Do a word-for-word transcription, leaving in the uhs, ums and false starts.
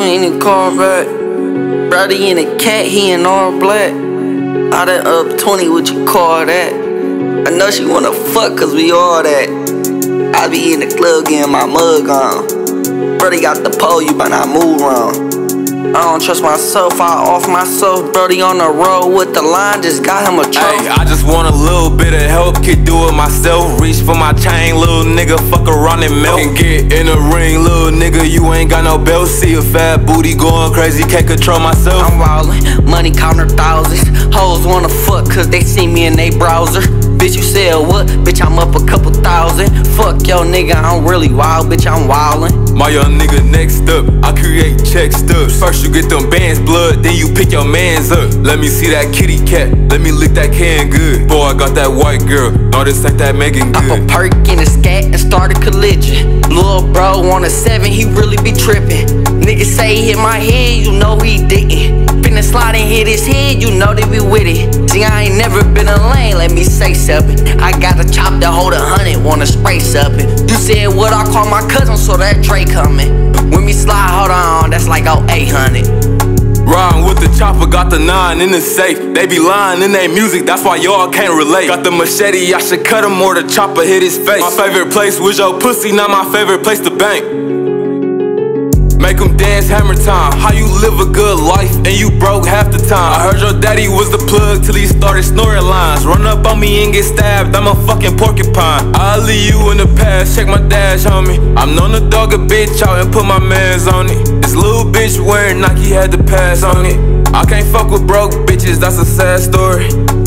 in the car back. Brody in a cat, he in all black. I done up twenty, what you call that? I know she wanna fuck cause we all that. I be in the club getting my mug on. Brody got the pole, you better not move wrong. I don't trust myself, I off myself. Brody on the road with the line, just got him a trophy. Ay, I just want a little bit of help, can do it myself. Reach for my chain, little nigga, fuck around and melt. Can get in the ring, little nigga, you ain't got no belt. See a fat booty going crazy, can't control myself. I'm wildin', money counter thousands. Hoes wanna fuck cause they see me in they browser. Bitch, you said what? Bitch, I'm up a couple thousand. Fuck yo nigga, I'm really wild, bitch, I'm wildin'. My young nigga next up, I create check stubs. First you get them bands blood, then you pick your mans up. Let me see that kitty cat, let me lick that can good. Boy, I got that white girl, no this ain't that Megan good. I put perk in a scat and start a collision. Lil' bro on a seven, he really be trippin'. Niggas say he hit my head, you know he didn't. Finna slide and hit his head, you know they be with it. See, I ain't never been a lane, let me say something. I got a chop to hold a hundred, wanna spray something. You said what I call my cousin, so that Drake coming. When me slide, hold on, that's like oh eight hundred. Riding with the chopper, got the nine in the safe. They be lying in their music, that's why y'all can't relate. Got the machete, I should cut him or the chopper hit his face. My favorite place was your pussy, not my favorite place to bank. Make them dance hammer time. How you live a good life and you broke half the time? I heard your daddy was the plug till he started snoring lines. Run up on me and get stabbed, I'm a fucking porcupine. I'll leave you in the past, check my dash, homie. I'm known to dog a bitch out and put my mans on it. This little bitch wearing Nike had to pass on it. I can't fuck with broke bitches, that's a sad story.